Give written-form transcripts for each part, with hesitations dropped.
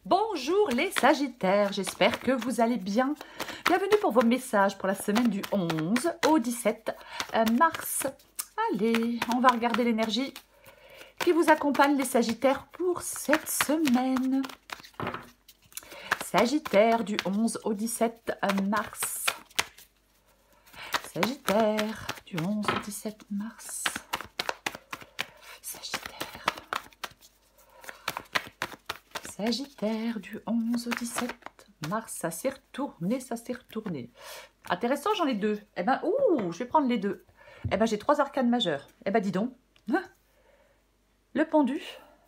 Bonjour les Sagittaires, j'espère que vous allez bien. Bienvenue pour vos messages pour la semaine du 11 au 17 mars. Allez, on va regarder l'énergie qui vous accompagne les Sagittaires pour cette semaine. Sagittaire du 11 au 17 mars. Sagittaire du 11 au 17 mars. Sagittaire du 11 au 17 mars, ça s'est retourné, ça s'est retourné. Intéressant, j'en ai deux. Eh ben, ouh, je vais prendre les deux. Eh ben, j'ai trois arcanes majeures. Eh ben, dis donc. Hein, le pendu,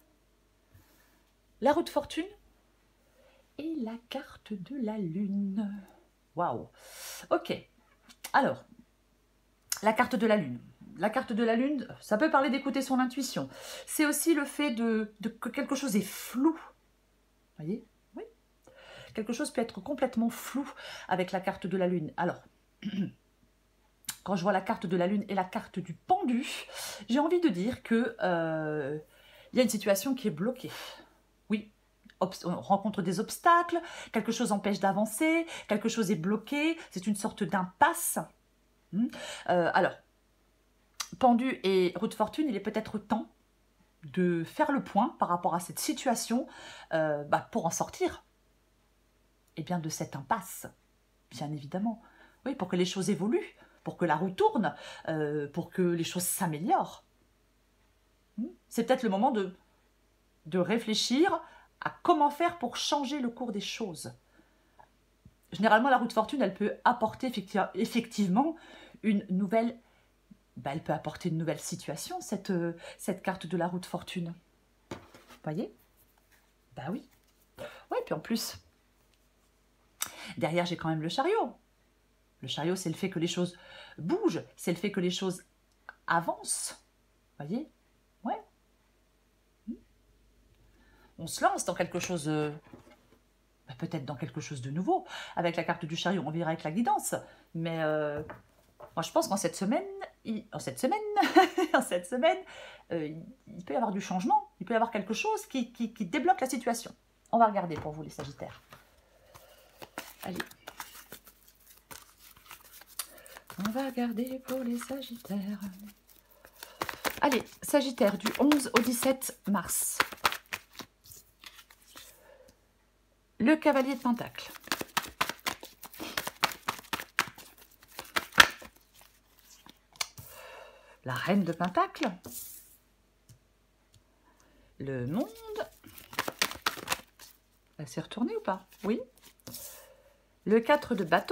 la roue de fortune et la carte de la lune. Waouh. Ok. Alors, la carte de la lune. La carte de la lune, ça peut parler d'écouter son intuition. C'est aussi le fait que quelque chose est flou. Voyez? Oui. Quelque chose peut être complètement flou avec la carte de la lune. Alors, quand je vois la carte de la lune et la carte du pendu, j'ai envie de dire que y a une situation qui est bloquée. Oui, on rencontre des obstacles, quelque chose empêche d'avancer, quelque chose est bloqué, c'est une sorte d'impasse. Alors, pendu et roue de fortune, il est peut-être temps de faire le point par rapport à cette situation pour en sortir. Et bien de cette impasse, bien évidemment. Oui, pour que les choses évoluent, pour que la roue tourne, pour que les choses s'améliorent. C'est peut-être le moment de réfléchir à comment faire pour changer le cours des choses. Généralement, la roue de fortune, elle peut apporter effectivement une nouvelle... elle peut apporter une nouvelle situation, cette carte de la roue de fortune. Vous voyez? Ben oui. Ouais, puis en plus... derrière, j'ai quand même le chariot. Le chariot, c'est le fait que les choses bougent, c'est le fait que les choses avancent. Voyez? Ouais. On se lance dans quelque chose, peut-être dans quelque chose de nouveau. Avec la carte du chariot, on verra avec la guidance. Mais moi, je pense qu'en cette semaine, il peut y avoir du changement. Il peut y avoir quelque chose qui débloque la situation. On va regarder pour vous, les Sagittaires. Allez. On va regarder pour les Sagittaires. Allez, Sagittaire du 11 au 17 mars. Le cavalier de Pentacle. La reine de Pentacle. Le monde. Elle s'est retournée ou pas? Oui. Le 4 de bâton.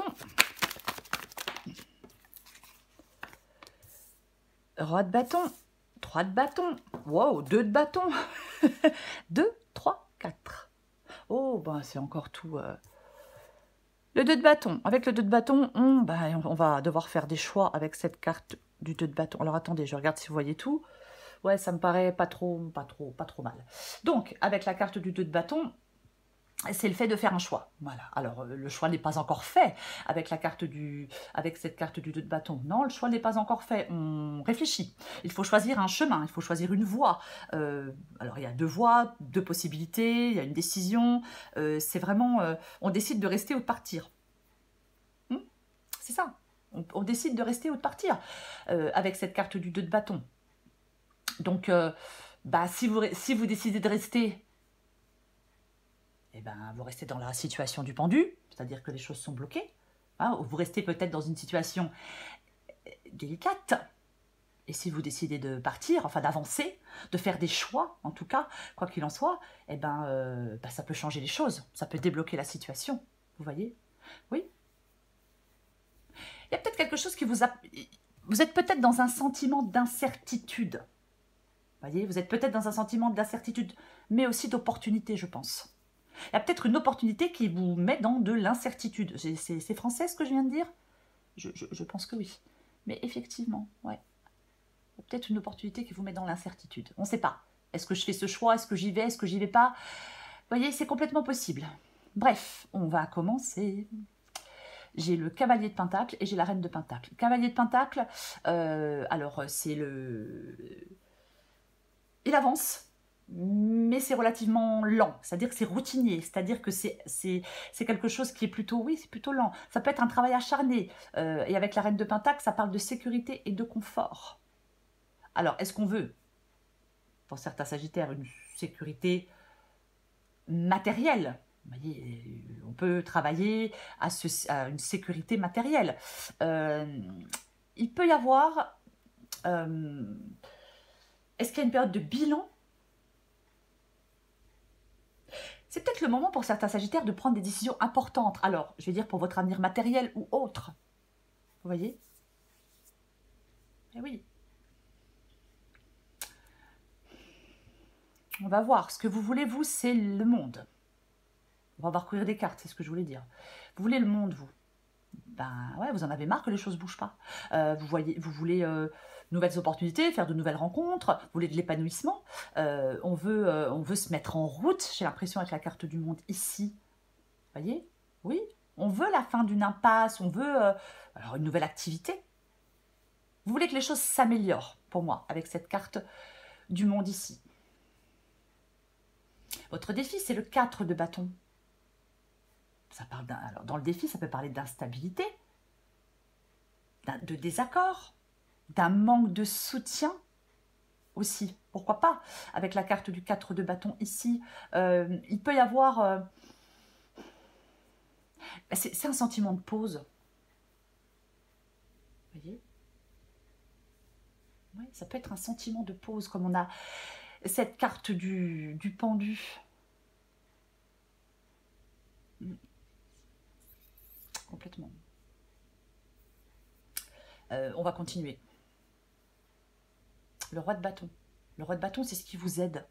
Roi de bâton. 3 de bâton. Wow, 2 de bâton. 2, 3, 4. Oh, ben c'est encore tout... Le 2 de bâton. Avec le 2 de bâton, on va devoir faire des choix avec cette carte du 2 de bâton. Alors attendez, je regarde si vous voyez tout. Ouais, ça me paraît pas trop mal. Donc, avec la carte du 2 de bâton, c'est le fait de faire un choix. Voilà. Alors, le choix n'est pas encore fait avec cette carte du 2 de bâton. Non, le choix n'est pas encore fait. On réfléchit. Il faut choisir un chemin, il faut choisir une voie. Alors, il y a 2 voies, 2 possibilités, il y a une décision. C'est vraiment... on décide de rester ou de partir. C'est ça. On décide de rester ou de partir avec cette carte du 2 de bâton. Donc, si vous décidez de rester... vous restez dans la situation du pendu, c'est-à-dire que les choses sont bloquées. Hein, vous restez peut-être dans une situation délicate. Et si vous décidez de partir, enfin d'avancer, de faire des choix, en tout cas, quoi qu'il en soit, ça peut changer les choses. Ça peut débloquer la situation. Vous voyez? Oui. Il y a peut-être quelque chose qui vous a... Vous êtes peut-être dans un sentiment d'incertitude. Vous voyez? Vous êtes peut-être dans un sentiment d'incertitude, mais aussi d'opportunité, je pense. Il y a peut-être une opportunité qui vous met dans de l'incertitude. C'est français ce que je viens de dire? Je pense que oui. Mais effectivement, ouais. Il y a peut-être une opportunité qui vous met dans l'incertitude. On ne sait pas. Est-ce que je fais ce choix? Est-ce que j'y vais? Est-ce que j'y vais pas? Vous voyez, c'est complètement possible. Bref, on va commencer. J'ai le cavalier de Pentacle et j'ai la reine de Pentacle. Cavalier de Pentacle, alors c'est le... Il avance. mais c'est relativement lent, c'est-à-dire que c'est routinier, c'est-à-dire que c'est quelque chose qui est plutôt, oui, c'est plutôt lent. Ça peut être un travail acharné, et avec la reine de Pentacle, ça parle de sécurité et de confort. Alors, est-ce qu'on veut, pour certains Sagittaires, une sécurité matérielle? Vous voyez, on peut travailler à une sécurité matérielle. Il peut y avoir... est-ce qu'il y a une période de bilan? C'est peut-être le moment pour certains Sagittaires de prendre des décisions importantes. Alors, je vais dire pour votre avenir matériel ou autre. Vous voyez? Eh oui. On va voir. Ce que vous voulez, vous, c'est le monde. On va recourir des cartes, c'est ce que je voulais dire. Vous voulez le monde, vous? Ben ouais, vous en avez marre que les choses ne bougent pas. Vous voulez nouvelles opportunités, faire de nouvelles rencontres, vous voulez de l'épanouissement. On veut se mettre en route, j'ai l'impression avec la carte du monde ici. Vous voyez? Oui, on veut la fin d'une impasse, on veut alors une nouvelle activité. Vous voulez que les choses s'améliorent, pour moi, avec cette carte du monde ici. Votre défi, c'est le 4 de bâton. Ça parle alors, dans le défi, ça peut parler d'instabilité, de désaccord, d'un manque de soutien aussi. Pourquoi pas? Avec la carte du 4 de bâton ici, il peut y avoir... c'est un sentiment de pause. Vous voyez? Oui, ça peut être un sentiment de pause, comme on a cette carte du pendu. Complètement. On va continuer. Le roi de bâton. Le roi de bâton, c'est ce qui vous aide.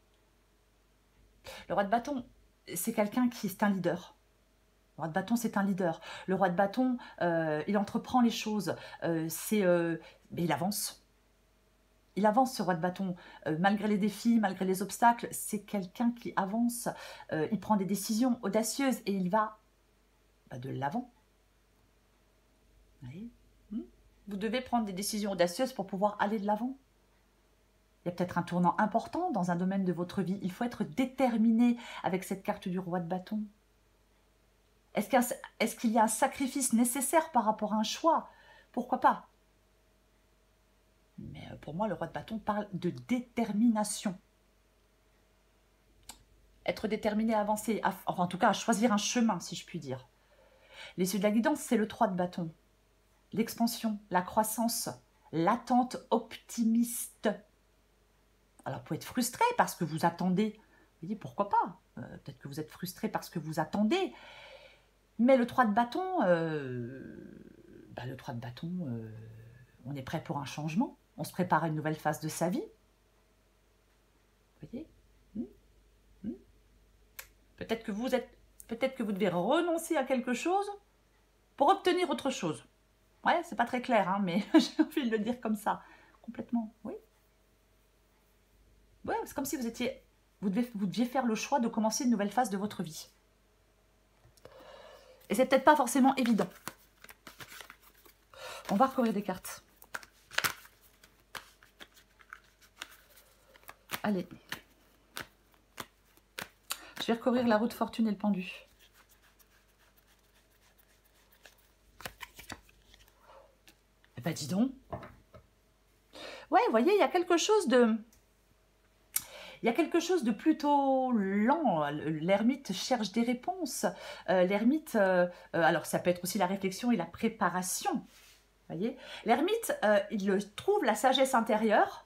Le roi de bâton, c'est quelqu'un qui est un leader. Le roi de bâton, c'est un leader. Le roi de bâton, il entreprend les choses. Mais il avance. Il avance, ce roi de bâton. Malgré les défis, malgré les obstacles, c'est quelqu'un qui avance. Il prend des décisions audacieuses et il va de l'avant. Vous devez prendre des décisions audacieuses pour pouvoir aller de l'avant. Il y a peut-être un tournant important dans un domaine de votre vie. Il faut être déterminé avec cette carte du roi de bâton. Est-ce qu'il y a un sacrifice nécessaire par rapport à un choix? Pourquoi pas? Mais pour moi, le roi de bâton parle de détermination. Être déterminé à avancer, enfin en tout cas à choisir un chemin, si je puis dire. Les yeux de la guidance, c'est le 3 de bâton. L'expansion, la croissance, l'attente optimiste. Alors, vous pouvez être frustré parce que vous attendez. Vous dites, pourquoi pas? Peut-être que vous êtes frustré parce que vous attendez. Mais le 3 de bâton, on est prêt pour un changement. On se prépare à une nouvelle phase de sa vie. Vous voyez? Peut-être que vous devez renoncer à quelque chose pour obtenir autre chose. Ouais, c'est pas très clair, hein, mais j'ai envie de le dire comme ça. Complètement, oui. Ouais, c'est comme si vous deviez faire le choix de commencer une nouvelle phase de votre vie. Et c'est peut-être pas forcément évident. On va recourir des cartes. Allez. Je vais recourir la roue de fortune et le pendu. Eh ben dis donc. Ouais, vous voyez, il y a quelque chose de... Il y a quelque chose de plutôt lent. L'ermite cherche des réponses. L'ermite, alors ça peut être aussi la réflexion et la préparation. Vous voyez, l'ermite, il trouve la sagesse intérieure.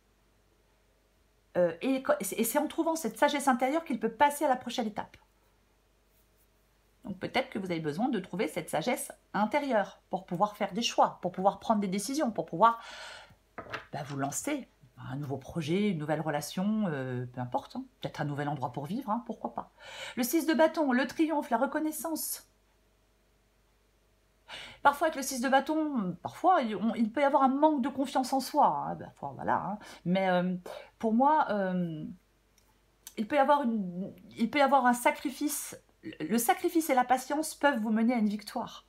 Et c'est en trouvant cette sagesse intérieure qu'il peut passer à la prochaine étape. Donc peut-être que vous avez besoin de trouver cette sagesse intérieure pour pouvoir faire des choix, pour pouvoir prendre des décisions, pour pouvoir vous lancer un nouveau projet, une nouvelle relation, peu importe, hein. Peut-être un nouvel endroit pour vivre, hein, pourquoi pas. Le 6 de bâton, le triomphe, la reconnaissance. Parfois avec le 6 de bâton, parfois il peut y avoir un manque de confiance en soi, hein, voilà, hein. Mais pour moi, il peut y avoir un sacrifice. Le sacrifice et la patience peuvent vous mener à une victoire.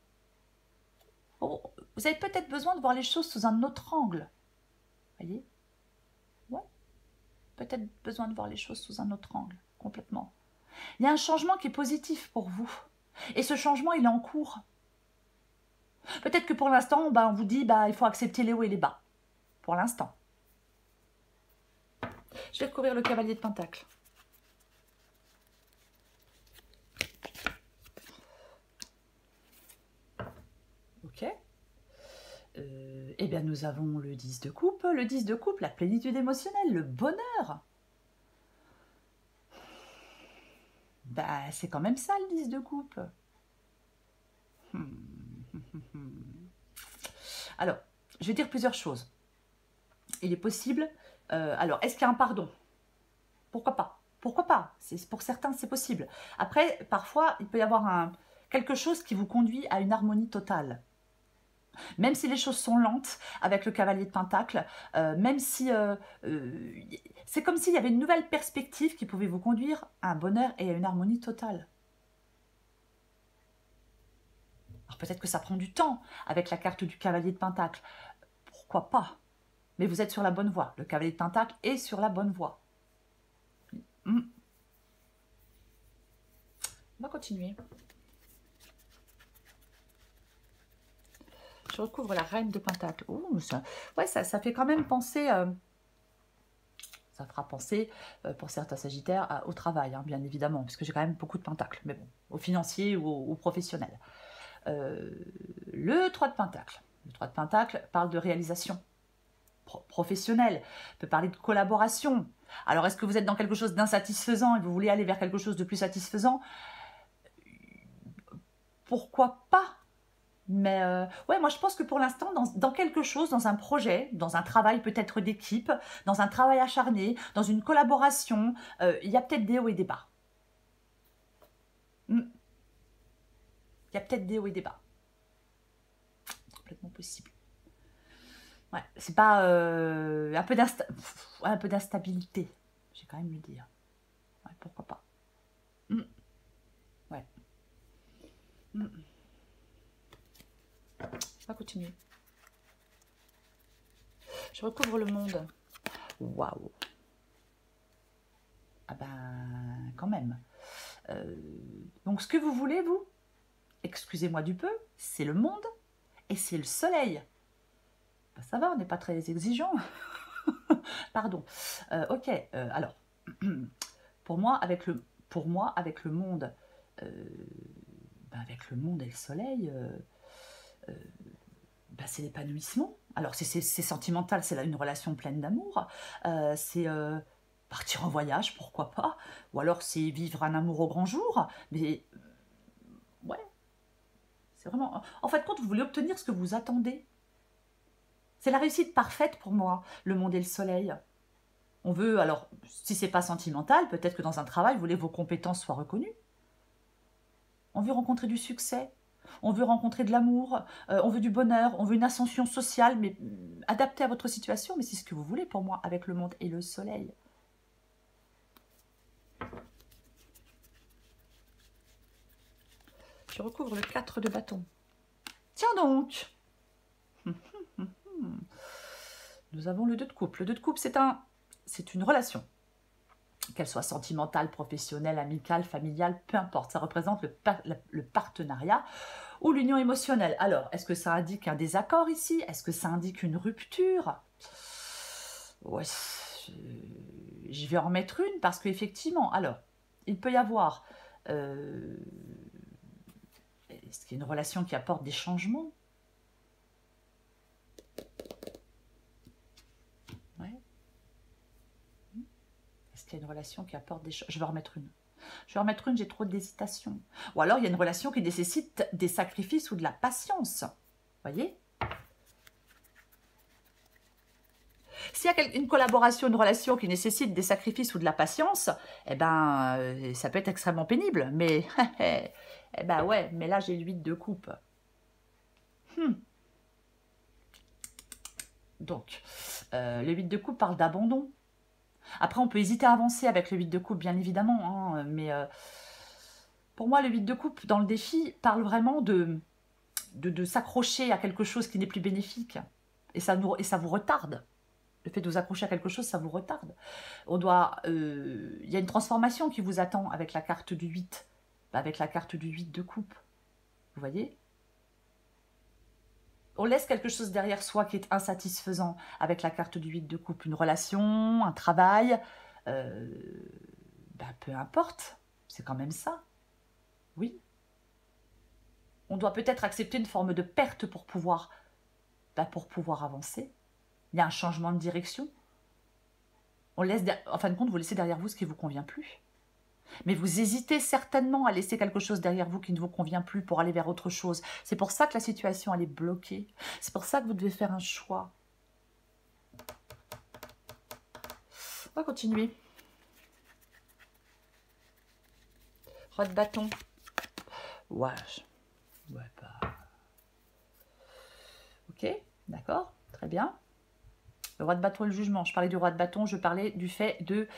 Oh, vous avez peut-être besoin de voir les choses sous un autre angle. Voyez? Ouais. peut-être besoin de voir les choses sous un autre angle, complètement. Il y a un changement qui est positif pour vous. Et ce changement, il est en cours. Peut-être que pour l'instant, on vous dit il faut accepter les hauts et les bas. Pour l'instant. Je vais découvrir le cavalier de Pentacle. Ok. Eh bien, nous avons le 10 de coupe. Le 10 de coupe, la plénitude émotionnelle, le bonheur. C'est quand même ça, le 10 de coupe. Alors, je vais dire plusieurs choses. Il est possible... alors, est-ce qu'il y a un pardon? Pourquoi pas? Pourquoi pas? Pour certains, c'est possible. Après, parfois, il peut y avoir quelque chose qui vous conduit à une harmonie totale. Même si les choses sont lentes avec le cavalier de Pentacle, même si c'est comme s'il y avait une nouvelle perspective qui pouvait vous conduire à un bonheur et à une harmonie totale. Alors peut-être que ça prend du temps avec la carte du cavalier de Pentacle. Pourquoi pas? Mais vous êtes sur la bonne voie. Le cavalier de Pentacle est sur la bonne voie. On va continuer. Je recouvre la reine de Pentacle. Ouh, ça fait quand même penser... ça fera penser, pour certains sagittaires, au travail, hein, bien évidemment, puisque j'ai quand même beaucoup de Pentacles. Mais bon, au financier ou au professionnel. Le 3 de Pentacle. Le 3 de Pentacle parle de réalisation professionnelle, peut parler de collaboration. Alors, est-ce que vous êtes dans quelque chose d'insatisfaisant et vous voulez aller vers quelque chose de plus satisfaisant? Pourquoi pas? Mais ouais, moi je pense que pour l'instant, dans quelque chose, dans un projet, dans un travail peut-être d'équipe, dans un travail acharné, dans une collaboration, il y a peut-être des hauts et des bas. Il y a peut-être des hauts et des bas. Complètement possible. Ouais, c'est pas un peu d'instabilité, j'ai quand même le dire. Ouais, pourquoi pas. Ouais. On va continuer. Je recouvre le monde. Waouh. Ah ben, quand même. Donc, ce que vous voulez, vous, excusez-moi du peu, c'est le monde et c'est le soleil. Ben, ça va, on n'est pas très exigeant. Pardon. Ok, alors, pour moi, avec le monde, avec le monde et le soleil, c'est l'épanouissement. Alors, c'est sentimental, c'est une relation pleine d'amour. C'est partir en voyage, pourquoi pas. Ou alors, c'est vivre un amour au grand jour. Mais, ouais. C'est vraiment... En fait, quand vous voulez obtenir ce que vous attendez, c'est la réussite parfaite pour moi, le monde et le soleil. On veut, alors, si c'est pas sentimental, peut-être que dans un travail, vous voulez que vos compétences soient reconnues. On veut rencontrer du succès. On veut rencontrer de l'amour, on veut du bonheur, on veut une ascension sociale, mais adaptée à votre situation. Mais c'est ce que vous voulez pour moi, avec le monde et le soleil. Je recouvre le 4 de bâton. Tiens donc. Nous avons le 2 de coupe. Le 2 de coupe, c'est une relation. Qu'elle soit sentimentale, professionnelle, amicale, familiale, peu importe. Ça représente le partenariat ou l'union émotionnelle. Alors, est-ce que ça indique un désaccord ici? Est-ce que ça indique une rupture? Ouais, je vais en mettre une parce qu'effectivement, alors, il peut y avoir... est-ce qu'il y a une relation qui apporte des changements? Il y a une relation qui apporte des choses. Je vais en remettre une. Je vais en remettre une, j'ai trop d'hésitation. Ou alors, il y a une relation qui nécessite des sacrifices ou de la patience. Vous voyez? S'il y a une collaboration, une relation qui nécessite des sacrifices ou de la patience, eh ben, ça peut être extrêmement pénible. Mais, eh ben ouais, mais là, j'ai le 8 de coupe. Donc, le 8 de coupe parle d'abandon. Après, on peut hésiter à avancer avec le 8 de coupe, bien évidemment, hein, mais pour moi, le 8 de coupe, dans le défi, parle vraiment de s'accrocher à quelque chose qui n'est plus bénéfique. Et ça vous retarde. Le fait de vous accrocher à quelque chose, ça vous retarde. Il y a une transformation qui vous attend avec la carte du 8, avec la carte du 8 de coupe. Vous voyez? On laisse quelque chose derrière soi qui est insatisfaisant avec la carte du 8 de coupe. Une relation, un travail, peu importe, c'est quand même ça. Oui. On doit peut-être accepter une forme de perte pour pouvoir avancer. Il y a un changement de direction. En fin de compte, vous laissez derrière vous ce qui ne vous convient plus. Mais vous hésitez certainement à laisser quelque chose derrière vous qui ne vous convient plus pour aller vers autre chose. C'est pour ça que la situation, elle est bloquée. C'est pour ça que vous devez faire un choix. On va continuer. Roi de bâton. Ouais. Ok, d'accord, très bien. Le roi de bâton et le jugement. Je parlais du roi de bâton, je parlais du fait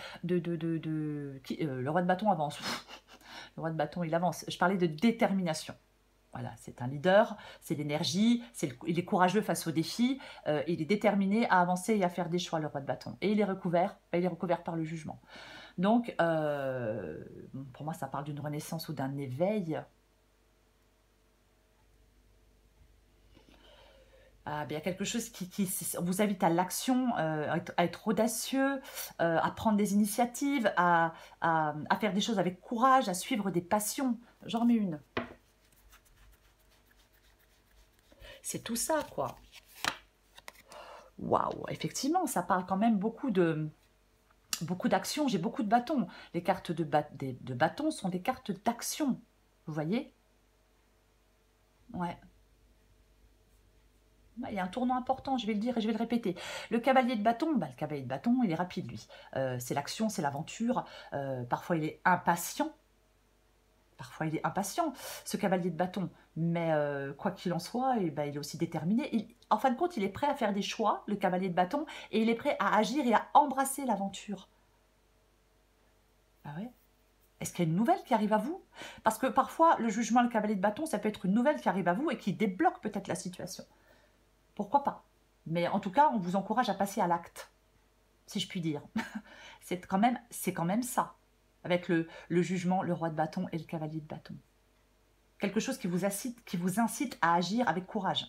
le roi de bâton avance. Le roi de bâton, il avance. Je parlais de détermination. Voilà, c'est un leader, c'est l'énergie, il est courageux face aux défis, il est déterminé à avancer et à faire des choix, le roi de bâton. Et il est recouvert par le jugement. Donc, pour moi, ça parle d'une renaissance ou d'un éveil. Il y a quelque chose qui vous invite à l'action, à être audacieux, à prendre des initiatives, à faire des choses avec courage, à suivre des passions. J'en remets une. C'est tout ça, quoi. Waouh, effectivement, ça parle quand même beaucoup d'action. J'ai beaucoup de bâtons. Les cartes de bâtons sont des cartes d'action. Vous voyez? Ouais. Il y a un tournant important, je vais le dire et je vais le répéter. Le cavalier de bâton, le cavalier de bâton, il est rapide, lui. C'est l'action, c'est l'aventure. Parfois, il est impatient. Ce cavalier de bâton. Mais quoi qu'il en soit, il est aussi déterminé. En fin de compte, il est prêt à faire des choix, le cavalier de bâton, et il est prêt à agir et à embrasser l'aventure. Ah ouais? Est-ce qu'il y a une nouvelle qui arrive à vous? Parce que parfois, le jugement, le cavalier de bâton, ça peut être une nouvelle qui arrive à vous et qui débloque peut-être la situation. Pourquoi pas? Mais en tout cas, on vous encourage à passer à l'acte, si je puis dire. C'est quand même ça, avec le jugement, le roi de bâton et le cavalier de bâton. Quelque chose qui vous incite à agir avec courage.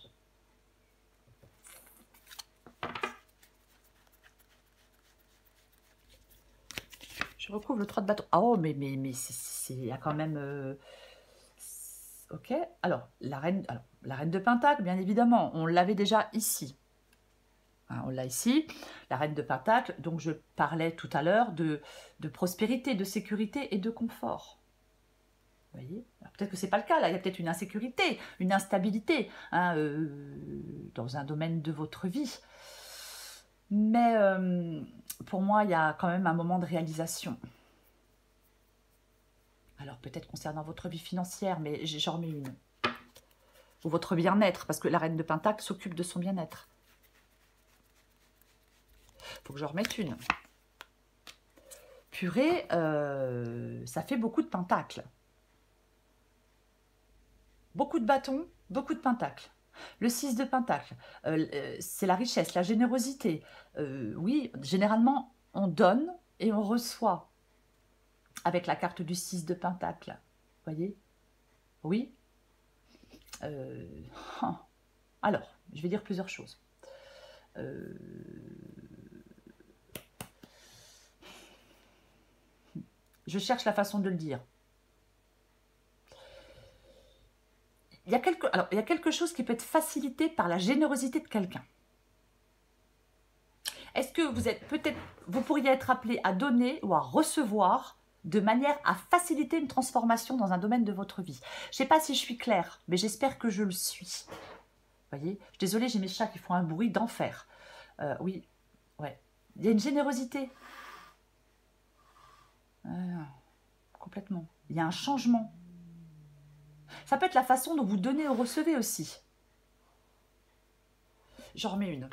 Je recouvre le 3 de bâton. Oh, mais il y a quand même... Ok, alors la reine de Pentacle, bien évidemment, on l'avait déjà ici. Hein, on l'a ici, la reine de Pentacle. Donc je parlais tout à l'heure de prospérité, de sécurité et de confort. Vous voyez, peut-être que ce n'est pas le cas, là, il y a peut-être une insécurité, une instabilité hein, dans un domaine de votre vie. Mais pour moi, il y a quand même un moment de réalisation. Alors peut-être concernant votre vie financière, mais j'en remets une. Ou votre bien-être, parce que la reine de Pentacle s'occupe de son bien-être. Il faut que j'en remette une. Purée, ça fait beaucoup de pentacles. Beaucoup de bâtons, beaucoup de pentacles. Le 6 de pentacle, c'est la richesse, la générosité. Oui, généralement, on donne et on reçoit avec la carte du 6 de pentacle. Vous voyez? Oui. Alors, je vais dire plusieurs choses. Je cherche la façon de le dire. Il y a quelque chose qui peut être facilité par la générosité de quelqu'un. Est-ce que vous pourriez être appelé à donner ou à recevoir de manière à faciliter une transformation dans un domaine de votre vie? Je ne sais pas si je suis claire, mais j'espère que je le suis. Vous voyez? Je suis désolée, j'ai mes chats qui font un bruit d'enfer. Oui, ouais. Il y a une générosité. Complètement. Il y a un changement. Ça peut être la façon dont vous donnez ou recevez aussi. J'en remets une.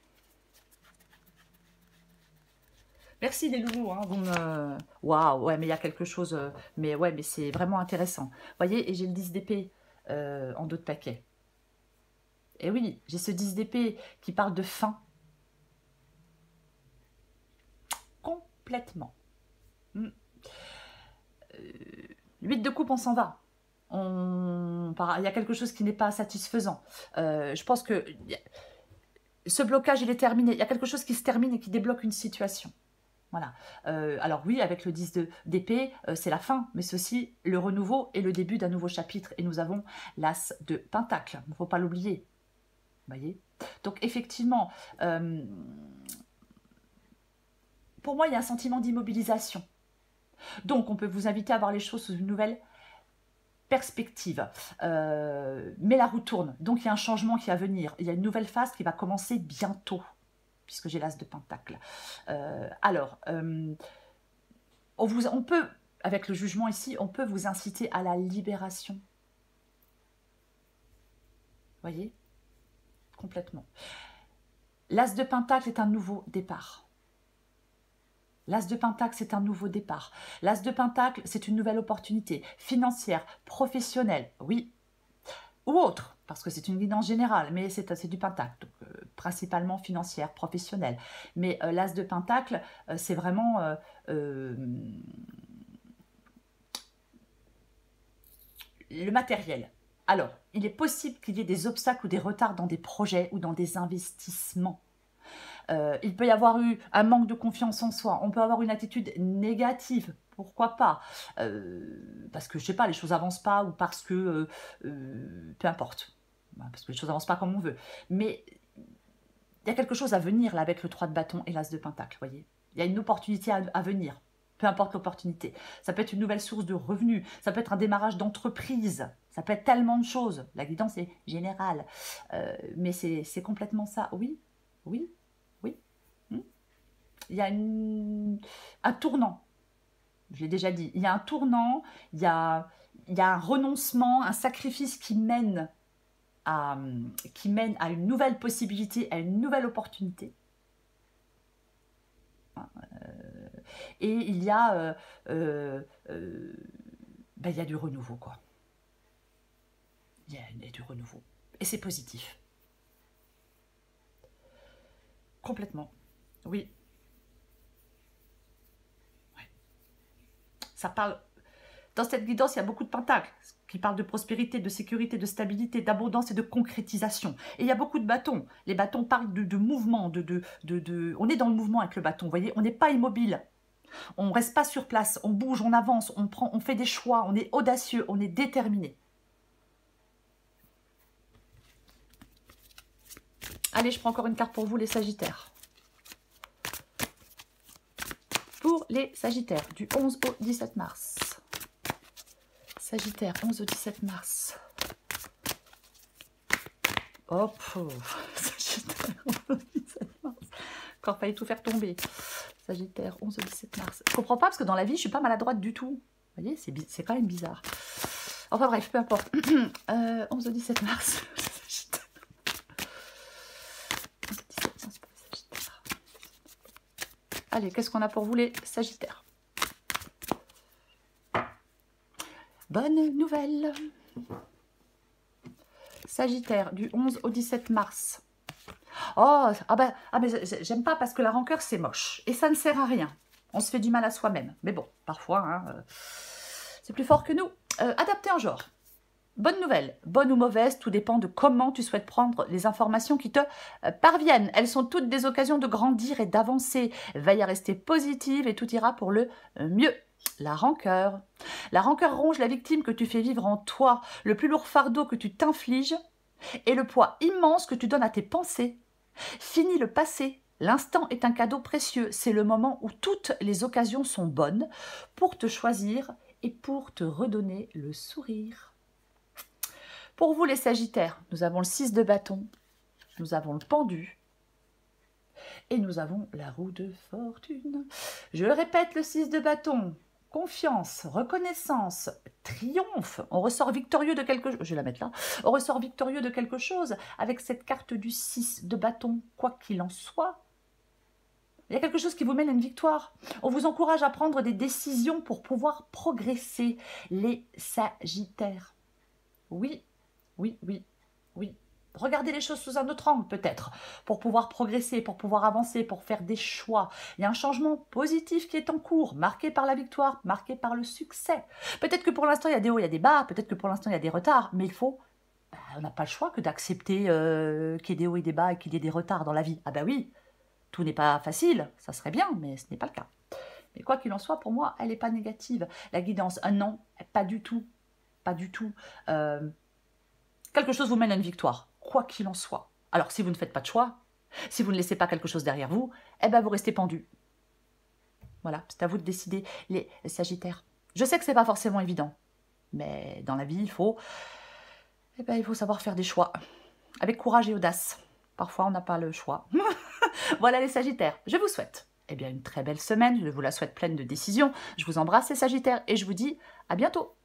Merci les loulous, hein, vous me... Waouh, ouais, mais il y a quelque chose... mais ouais, mais c'est vraiment intéressant. Vous voyez, et j'ai le 10 d'épée en dos de paquet. Et oui, j'ai ce 10 d'épée qui parle de fin. complètement. 8 de coupe, on s'en va. Il y a quelque chose qui n'est pas satisfaisant. Je pense que ce blocage, il est terminé. Il y a quelque chose qui se termine et qui débloque une situation. Voilà. Alors oui, avec le 10 d'épée, c'est la fin, mais c'est aussi le renouveau et le début d'un nouveau chapitre. Et nous avons l'as de pentacle. Il ne faut pas l'oublier. Vous voyez? Donc effectivement, pour moi, il y a un sentiment d'immobilisation. Donc on peut vous inviter à voir les choses sous une nouvelle perspective. Mais la roue tourne. Donc il y a un changement qui va venir. Il y a une nouvelle phase qui va commencer bientôt, puisque j'ai l'as de pentacle. On peut, avec le jugement ici, on peut vous inciter à la libération. Vous voyez? Complètement. L'as de pentacle est un nouveau départ. L'as de pentacle, c'est un nouveau départ. L'as de pentacle, c'est une nouvelle opportunité financière, professionnelle, oui, ou autre, parce que c'est une guidance générale, mais c'est du pentacle, donc, principalement financière, professionnelle. Mais l'as de pentacle, c'est vraiment le matériel. Alors, il est possible qu'il y ait des obstacles ou des retards dans des projets ou dans des investissements. Il peut y avoir eu un manque de confiance en soi, on peut avoir une attitude négative, pourquoi pas, parce que je sais pas, les choses n'avancent pas ou parce que, peu importe, parce que les choses n'avancent pas comme on veut, mais il y a quelque chose à venir là avec le 3 de bâton et l'as de pentacle, vous voyez, il y a une opportunité à venir, peu importe l'opportunité, ça peut être une nouvelle source de revenus, ça peut être un démarrage d'entreprise, ça peut être tellement de choses, la guidance est générale, mais c'est complètement ça, oui, oui. Il y a un tournant, je l'ai déjà dit, il y a un tournant, il y a un renoncement, un sacrifice qui mène à une nouvelle possibilité, à une nouvelle opportunité. Et il y a, il y a du renouveau, quoi. Il y a du renouveau. Et c'est positif. Complètement. Oui. Ça parle, dans cette guidance, il y a beaucoup de pentacles qui parlent de prospérité, de sécurité, de stabilité, d'abondance et de concrétisation. Et il y a beaucoup de bâtons. Les bâtons parlent de mouvement, on est dans le mouvement avec le bâton, vous voyez, on n'est pas immobile. On ne reste pas sur place, on bouge, on avance, on fait des choix, on est audacieux, on est déterminé. Allez, je prends encore une carte pour vous, les Sagittaires. Pour les Sagittaires, du 11 au 17 mars. Sagittaire, 11 au 17 mars. Hop, Sagittaire, 11 au 17 mars. Encore failli tout faire tomber. Sagittaire, 11 au 17 mars. Je comprends pas parce que dans la vie, je suis pas maladroite du tout. Vous voyez, c'est quand même bizarre. Enfin bref, peu importe. 11 au 17 mars. Sagittaire. 11 au 17 mars pour les Sagittaires. Allez, qu'est-ce qu'on a pour vous les Sagittaires? Bonne nouvelle. Sagittaire, du 11 au 17 mars. Oh, mais j'aime pas parce que la rancœur, c'est moche. Et ça ne sert à rien. On se fait du mal à soi-même. Mais bon, parfois, hein, c'est plus fort que nous. Adapté en genre. Bonne nouvelle, bonne ou mauvaise, tout dépend de comment tu souhaites prendre les informations qui te parviennent. Elles sont toutes des occasions de grandir et d'avancer. Veille à rester positive et tout ira pour le mieux. La rancœur. La rancœur ronge la victime que tu fais vivre en toi, le plus lourd fardeau que tu t'infliges et le poids immense que tu donnes à tes pensées. Fini le passé. L'instant est un cadeau précieux. C'est le moment où toutes les occasions sont bonnes pour te choisir et pour te redonner le sourire. Pour vous les Sagittaires, nous avons le 6 de bâton, nous avons le pendu et nous avons la roue de fortune. Je répète, le 6 de bâton, confiance, reconnaissance, triomphe. On ressort victorieux de quelque chose. Je vais la mettre là. On ressort victorieux de quelque chose avec cette carte du 6 de bâton, quoi qu'il en soit. Il y a quelque chose qui vous mène à une victoire. On vous encourage à prendre des décisions pour pouvoir progresser, les Sagittaires. Oui, oui, oui, oui. Regardez les choses sous un autre angle peut-être, pour pouvoir progresser, pour pouvoir avancer, pour faire des choix. Il y a un changement positif qui est en cours, marqué par la victoire, marqué par le succès. Peut-être que pour l'instant il y a des hauts, il y a des bas, peut-être que pour l'instant il y a des retards, mais il faut... on n'a pas le choix que d'accepter qu'il y ait des hauts et des bas et qu'il y ait des retards dans la vie. Ah bah oui, tout n'est pas facile, ça serait bien, mais ce n'est pas le cas. Mais quoi qu'il en soit, pour moi, elle n'est pas négative. La guidance, non, pas du tout, pas du tout. Quelque chose vous mène à une victoire, quoi qu'il en soit. Alors, si vous ne faites pas de choix, si vous ne laissez pas quelque chose derrière vous, eh ben vous restez pendu. Voilà, c'est à vous de décider, les Sagittaires. Je sais que ce n'est pas forcément évident, mais dans la vie, il faut savoir faire des choix, avec courage et audace. Parfois, on n'a pas le choix. Voilà les Sagittaires, je vous souhaite une très belle semaine, je vous la souhaite pleine de décisions. Je vous embrasse les Sagittaires et je vous dis à bientôt.